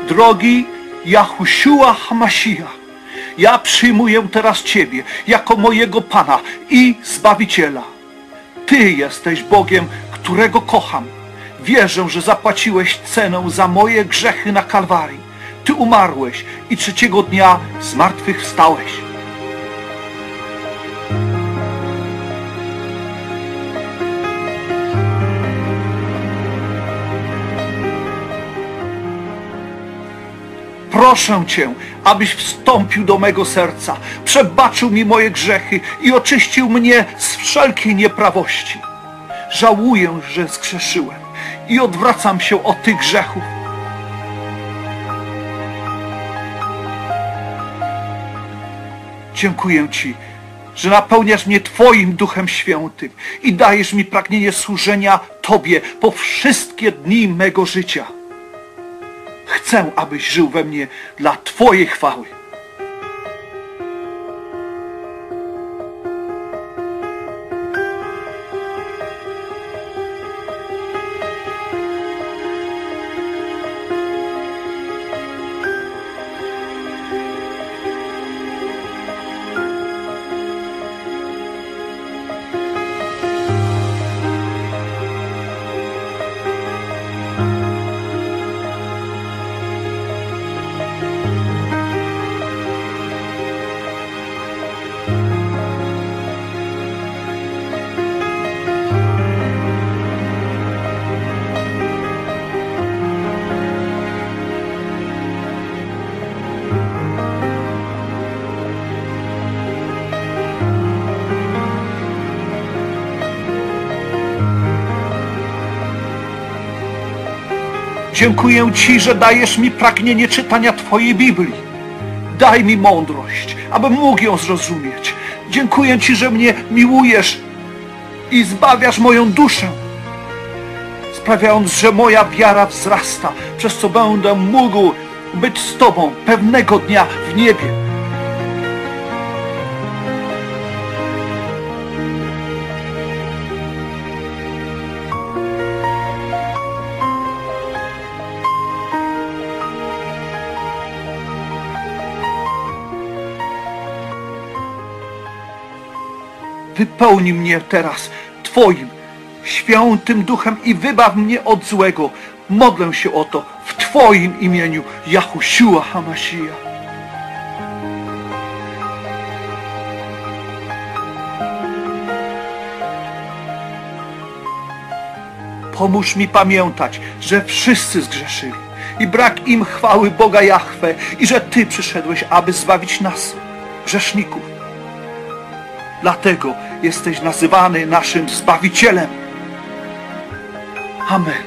Drogi Jahusiua HaMashiach, ja przyjmuję teraz Ciebie jako mojego Pana i Zbawiciela. Ty jesteś Bogiem, którego kocham. Wierzę, że zapłaciłeś cenę za moje grzechy na Kalwarii. Ty umarłeś i trzeciego dnia zmartwychwstałeś. Proszę Cię, abyś wstąpił do mego serca, przebaczył mi moje grzechy i oczyścił mnie z wszelkiej nieprawości. Żałuję, że zgrzeszyłem i odwracam się od tych grzechów. Dziękuję Ci, że napełniasz mnie Twoim Duchem Świętym i dajesz mi pragnienie służenia Tobie po wszystkie dni mego życia. Chcę, abyś żył we mnie dla Twojej chwały. Dziękuję Ci, że dajesz mi pragnienie czytania Twojej Biblii. Daj mi mądrość, abym mógł ją zrozumieć. Dziękuję Ci, że mnie miłujesz i zbawiasz moją duszę, sprawiając, że moja wiara wzrasta, przez co będę mógł być z Tobą pewnego dnia w niebie. Wypełnij mnie teraz Twoim świętym duchem i wybaw mnie od złego. Modlę się o to w Twoim imieniu, Jahusiua HaMashiach. Pomóż mi pamiętać, że wszyscy zgrzeszyli i brak im chwały Boga Jahwe i że Ty przyszedłeś, aby zbawić nas, grzeszników. Dlatego jesteś nazywany naszym Zbawicielem. Amen.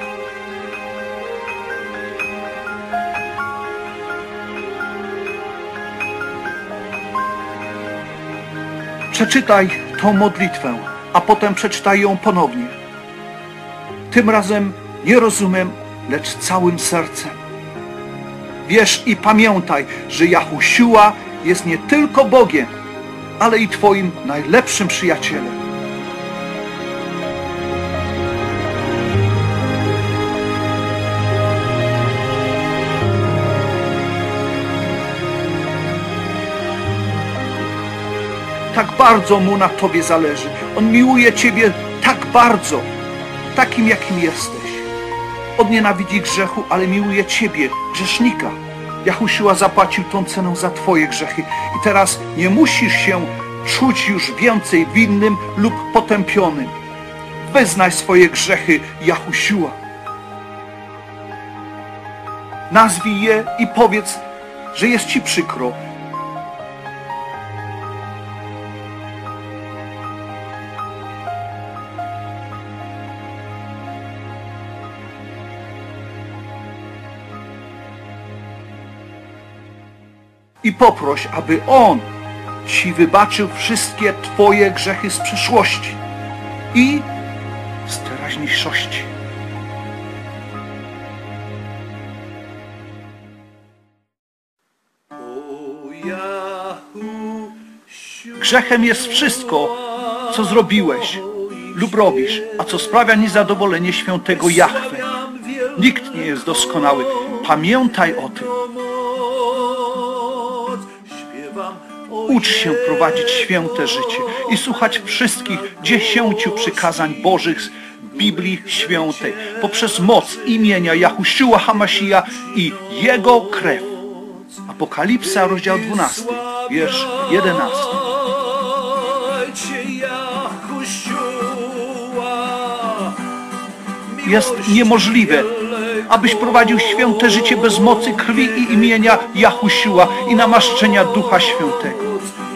Przeczytaj tą modlitwę, a potem przeczytaj ją ponownie. Tym razem nie rozumiem, lecz całym sercem. Wierz i pamiętaj, że Jahusiua jest nie tylko Bogiem, ale i Twoim najlepszym przyjacielem. Tak bardzo Mu na Tobie zależy. On miłuje Ciebie tak bardzo, takim jakim jesteś. On nienawidzi grzechu, ale miłuje Ciebie, grzesznika. Jahusiua zapłacił tą cenę za Twoje grzechy i teraz nie musisz się czuć już więcej winnym lub potępionym. Wyznaj swoje grzechy Jahusiua. Nazwij je i powiedz, że jest Ci przykro. I poproś, aby On Ci wybaczył wszystkie Twoje grzechy z przeszłości i z teraźniejszości. Grzechem jest wszystko, co zrobiłeś lub robisz, a co sprawia niezadowolenie świętego Jahwe. Nikt nie jest doskonały. Pamiętaj o tym. Ucz się prowadzić święte życie i słuchać wszystkich 10 przykazań Bożych z Biblii Świętej poprzez moc imienia Jahuszua Hamaszija i Jego krew. Apokalipsa, rozdział 12, wiersz 11. Jest niemożliwe, abyś prowadził święte życie bez mocy krwi i imienia Jahuszua i namaszczenia Ducha Świętego.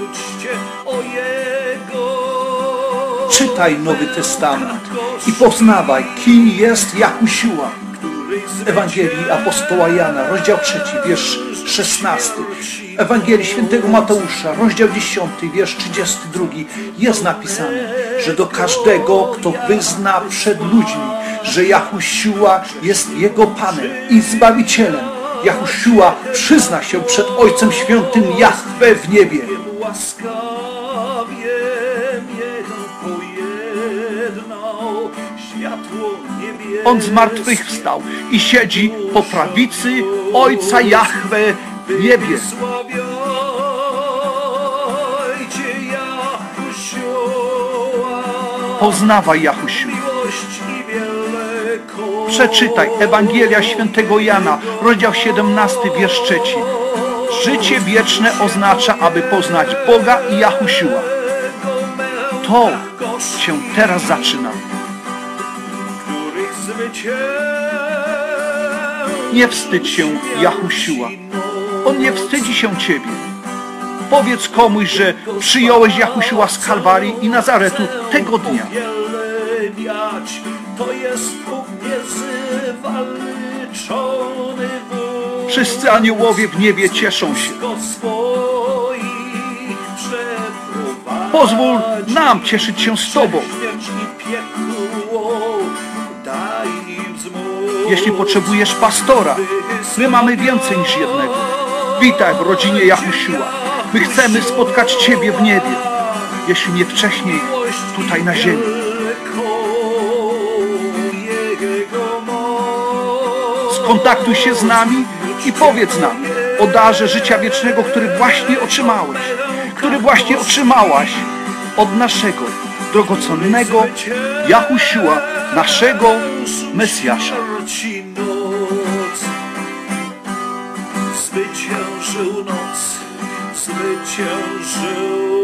Czytaj Nowy Testament i poznawaj, kim jest Jahuszua. Ewangelii apostoła Jana, rozdział 3, wiersz 16. Ewangelii świętego Mateusza, rozdział 10, wiersz 32. Jest napisane, że do każdego, kto wyzna przed ludźmi, że Jahuszua jest jego Panem i Zbawicielem, Jahuszua przyzna się przed Ojcem Świętym Jahwe w niebie. On zmartwychwstał i siedzi po prawicy Ojca Jahwe w niebie. Poznawaj Jahuszua. Przeczytaj Ewangelia świętego Jana, rozdział 17, wiersz 3. Życie wieczne oznacza, aby poznać Boga i Jahuszua. To się teraz zaczyna. Nie wstydź się Jahuszua. On nie wstydzi się Ciebie. Powiedz komuś, że przyjąłeś Jahuszua z Kalwarii i Nazaretu tego dnia. Wszyscy aniołowie w niebie cieszą się. Pozwól nam cieszyć się z Tobą. Jeśli potrzebujesz pastora, my mamy więcej niż jednego. Witaj w rodzinie Jahuszua. My chcemy spotkać Ciebie w niebie, jeśli nie wcześniej, tutaj na ziemi. Skontaktuj się z nami i powiedz nam o darze życia wiecznego, który właśnie otrzymałeś, który właśnie otrzymałaś od naszego drogocennego Jahuszua, naszego Mesjasza. Zwyciężył noc, zwyciężył